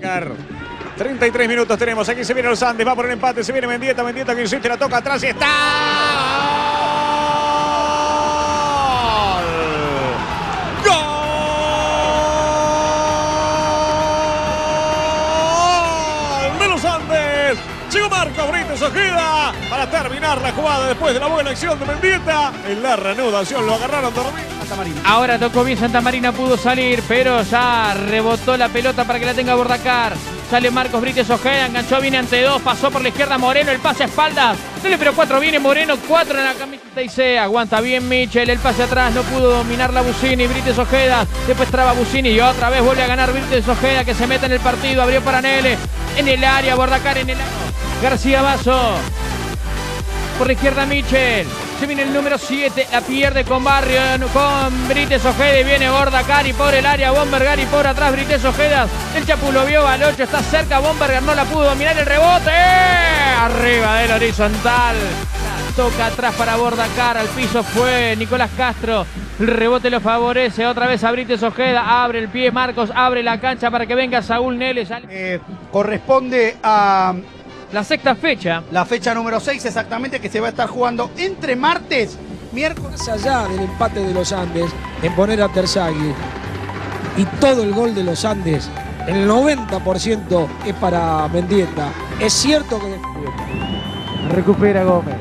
Bordacar. 33 minutos tenemos. Aquí se viene los Andes. Va por el empate. Se viene Mendieta. Mendieta que insiste. La toca atrás y está. ¡Gol! ¡Gol de los Andes! Llegó Marcos Brites Ojeda para terminar la jugada después de la buena acción de Mendieta. En la reanudación lo agarraron dormido. Ahora tocó bien Santa Marina, pudo salir, pero ya rebotó la pelota para que la tenga Bordacar. Sale Marcos Brites Ojeda, enganchó bien ante dos, pasó por la izquierda Moreno, el pase a espaldas. Dele, pero 4 viene Moreno, 4 en la camiseta y se aguanta bien Michel, el pase atrás, no pudo dominar la Busini, Brites Ojeda, después traba Busini y otra vez vuelve a ganar Brites Ojeda que se mete en el partido, abrió para Nele, en el área, Bordacar en el área. García Basso, por la izquierda Michel. Se viene el número 7, la pierde con Barrio, con Brites Ojeda y viene Bordacar y por el área Bombergar y por atrás Brites Ojeda. El Chapu lo vio al 8, está cerca, Bombergar no la pudo dominar el rebote. Arriba del horizontal. La toca atrás para Bordacar, al piso fue Nicolás Castro. El rebote lo favorece, otra vez a Brites Ojeda, abre el pie Marcos, abre la cancha para que venga Saúl Nele. Corresponde a la sexta fecha. la fecha número 6 exactamente, que se va a estar jugando entre martes, miércoles. Más allá del empate de los Andes, en poner a Terzaghi y todo el gol de los Andes, el 90% es para Mendieta. Es cierto que Recupera Gómez.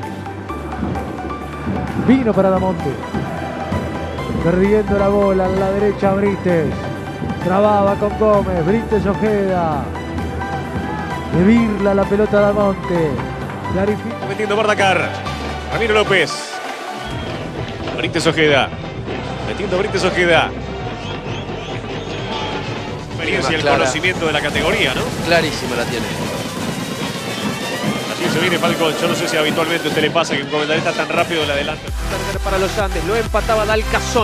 Vino para Damonte. Perdiendo la bola en la derecha Brites. Trababa con Gómez. Brites Ojeda. De Virla la pelota a Damonte. Clarifica. Metiendo Bordacar. Ramiro López. Brites Ojeda. Metiendo Brites Ojeda. Experiencia y el conocimiento de la categoría, ¿no? Clarísima la tiene. Así se viene Falcón. Yo no sé si habitualmente a usted le pasa que un comentarista tan rápido le adelanta. Para los Andes, lo empataba Dalcazón.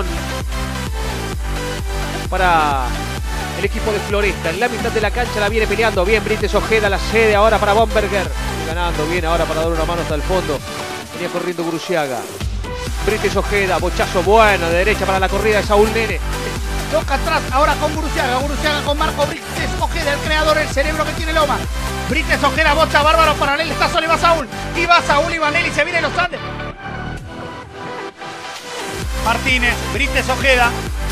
Para el equipo de Floresta. En la mitad de la cancha la viene peleando bien Brites Ojeda, la cede ahora para Bomberger. Ganando bien ahora para dar una mano hasta el fondo. Venía corriendo Gurusiaga. Brites Ojeda, bochazo bueno de derecha para la corrida de Saúl Nene. Toca atrás ahora con Gurusiaga. Gurusiaga con Marco Brites Ojeda, el creador, el cerebro que tiene Loma. Brites Ojeda, bocha bárbaro para Nel. Está solo y va Saúl. Y va Saúl y va Nel y se viene los Andes. Martínez, Brites Ojeda.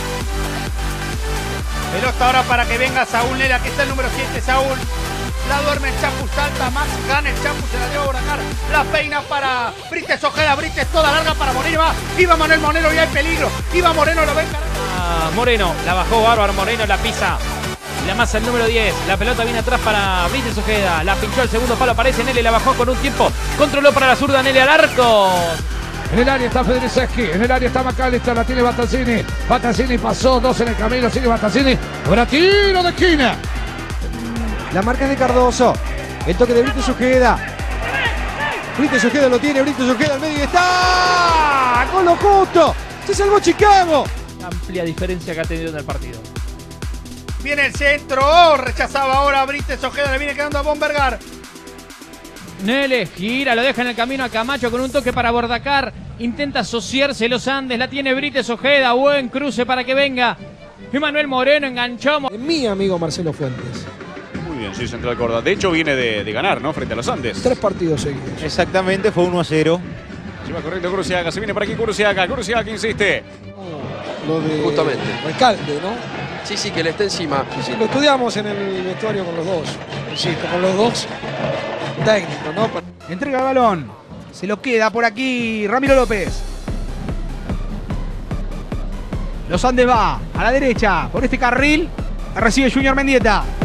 Pelota ahora para que venga Saúl Nel. Aquí está el número 7, Saúl. La duerme el Chapu, salta Max, gana el Chapu, se la lleva a Bordacar. La peina para Brites Ojeda, Brites toda larga para Moreno. Iba Manuel Moreno y hay peligro. Iba Moreno, lo ven. Moreno, la bajó bárbaro, Moreno la pisa. La masa el número 10, la pelota viene atrás para Brites Ojeda, la pinchó el segundo palo, aparece Nele, la bajó con un tiempo, controló para la zurda Nele al arco. en el área está Federiceski, en el área está Macalister, la tiene Battazzini. Battazzini pasó, 2 en el camino, sigue Battazzini. Ahora tiro de esquina. La marca es de Cardoso. El toque de Brites Ojeda. Brites Ojeda lo tiene, Brites Ojeda al medio y está. ¡Con lo justo! ¡Se salvó Chicago! Amplia diferencia que ha tenido en el partido. Viene el centro, rechazaba ahora Brites Ojeda, le viene quedando a Bombergar. Nele gira, lo deja en el camino a Camacho con un toque para Bordacar. Intenta asociarse los Andes, la tiene Brites Ojeda, buen cruce para que venga Emanuel Moreno, enganchó. Mi amigo Marcelo Fuentes. Muy bien, sí, Central Córdoba. De hecho, viene de ganar, ¿no? Frente a los Andes. 3 partidos seguidos. Exactamente, fue 1-0. Se va corriendo Gurusiaga, se viene por aquí Gurusiaga. Gurusiaga que insiste. Lo de Justamente. Recalde, ¿no? Sí, que le está encima. Sí, lo estudiamos en el vestuario con los dos. Insisto, con los dos técnicos, ¿no? Entrega el balón. Se lo queda por aquí Ramiro López. Los Andes va a la derecha. Por este carril recibe Junior Mendieta.